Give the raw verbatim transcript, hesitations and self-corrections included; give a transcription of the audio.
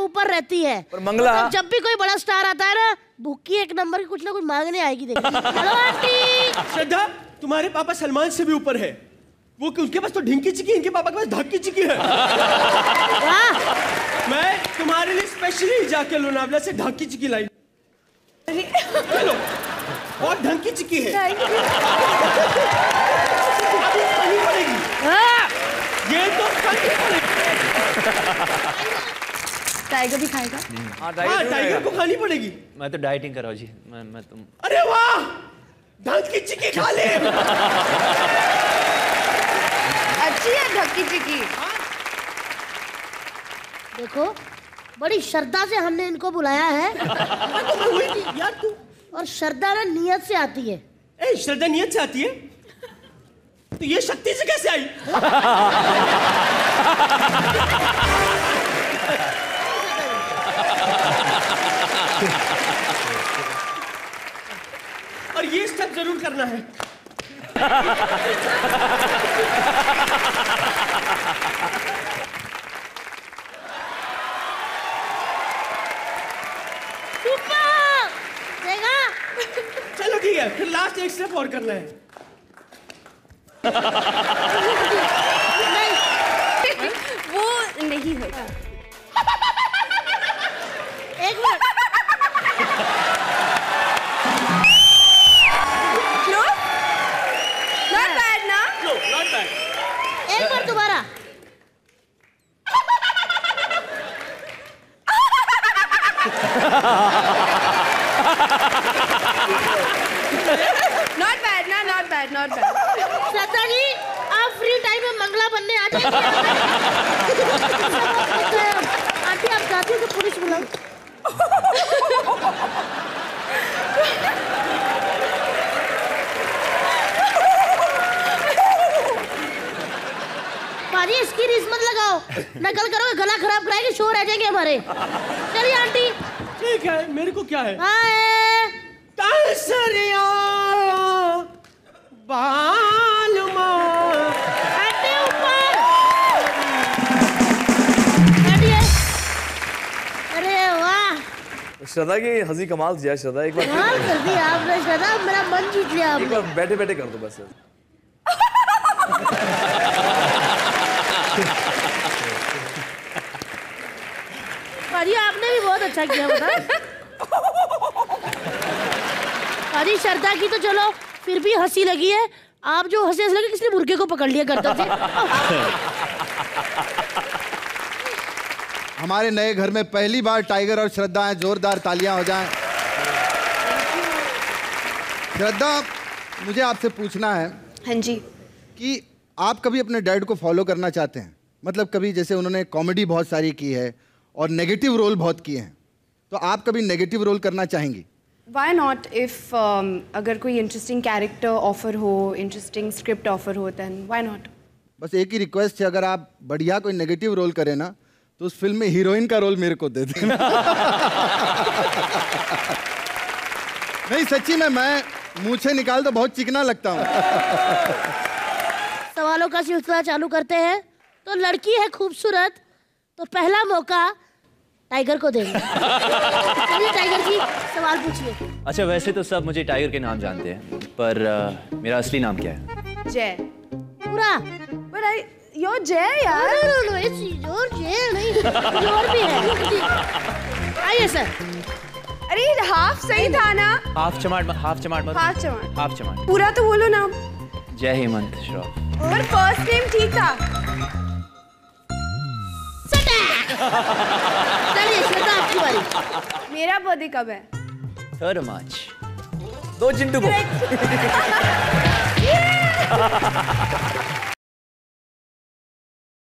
ऊपर रहती है। पर मंगला मतलब जब भी कोई बड़ा स्टार आता है ना, भूखी एक नंबर की कुछ ना कुछ मांगने आएगी। देखिए हेलो आंटी। श्रद्धा, तुम्हारे पापा सलमान से भी ऊपर है। वो उनके पास तो ढिंकी चिकी, इनके पापा के पास धक्की चिकी है। मैं तुम्हारे लिए स्पेशली जाके लोनावला से ढाकी चिकी लाई। चलो, बहुत ढंकी चिकी है। अभी खानी पड़ेगी। ये तो खानी पड़ेगी। टाइगर भी खाएगा? हाँ, हाँ, टाइगर को खानी पड़ेगी। मैं तो डाइटिंग कर रहा हूँ जी। मैं मैं तुम अरे वाह, ढंकी चिकी खा ले। अच्छी है ढक्की चिकी। देखो बड़ी श्रद्धा से हमने इनको बुलाया है। यार तू और श्रद्धा ना नियत से आती है। ए, श्रद्धा नियत से आती है तो ये शक्ति से कैसे आई? और ये स्टेप जरूर करना है। चलो ठीक है, फिर लास्ट एक स्टेप और करना है। नहीं, वो नहीं होगा। एक मिनट। नो, नॉट बैड ना? No, not bad. एक बार दोबारा। नॉट बैड ना, not bad, not bad. Shraddha ji, आप फ्री टाइम में मंगला बनने आ जाइए। आंटी आप जाती हो तो पुलिस बुलाओ। पाजी इसकी रीस मत लगाओ, नकल करोगे गला खराब कराएंगे, शोर आ जाएंगे हमारे। चलिए आंटी। ठीक है, मेरे को क्या है? हाय तासरिया बालमा। आंटी ऊपर बैठिए। अरे वाह, श्रद्धा की हंसी कमाल थी यार। श्रद्धा एक बार कमाल कर दिया आपने श्रद्धा, मेरा मन जीत लिया एक आपने। बार बैठे बैठे कर दो बस। पाजी आपने भी बहुत अच्छा किया बता। पाजी श्रद्धा की तो चलो फिर भी हंसी लगी है, आप जो हंसे हंस लगे किसने मुर्गे को पकड़ लिया करते थे। हमारे नए घर में पहली बार टाइगर और श्रद्धा हैं, जोरदार तालियां हो जाएं। श्रद्धा, मुझे आपसे पूछना है। हाँ जी। कि आप कभी अपने डैड को फॉलो करना चाहते हैं? मतलब कभी जैसे उन्होंने कॉमेडी बहुत सारी की है और नेगेटिव रोल बहुत किए हैं, तो आप कभी नेगेटिव रोल करना चाहेंगी? Why not? If um, अगर कोई इंटरेस्टिंग कैरेक्टर ऑफर हो, इंटरेस्टिंग स्क्रिप्ट ऑफर हो, then why not? बस एक ही रिक्वेस्ट है, अगर आप बढ़िया कोई नेगेटिव रोल करें ना तो उस फिल्म में हीरोइन का रोल मेरे को दे देना। नहीं सच्ची में, मैं मुंह से निकाल तो बहुत चिकना लगता हूँ। सवालों का सिलसिला चालू करते हैं। तो लड़की है खूबसूरत, तो पहला मौका टाइगर को देंगे। चलिए टाइगर जी, सवाल पूछिए। अच्छा, वैसे तो सब मुझे टाइगर के नाम जानते हैं, पर uh, मेरा असली नाम क्या है? जय। पूरा? But I, you're Jay यार। No, no, no, it's your Jay नहीं, your भी है। आइए सर। अरे हाफ सही था ना? हाफ चमाट, हाफ चमाट मत। हाफ चमाट। हाफ चमाट। पूरा तो बोलो नाम। जय हेमंत श्रॉफ। पर फर्स्ट नेम ठीक था। चलिए श्रद्धा आपकी बारी। मेरा बर्थडे कब है? Third March. दो चिंटू को।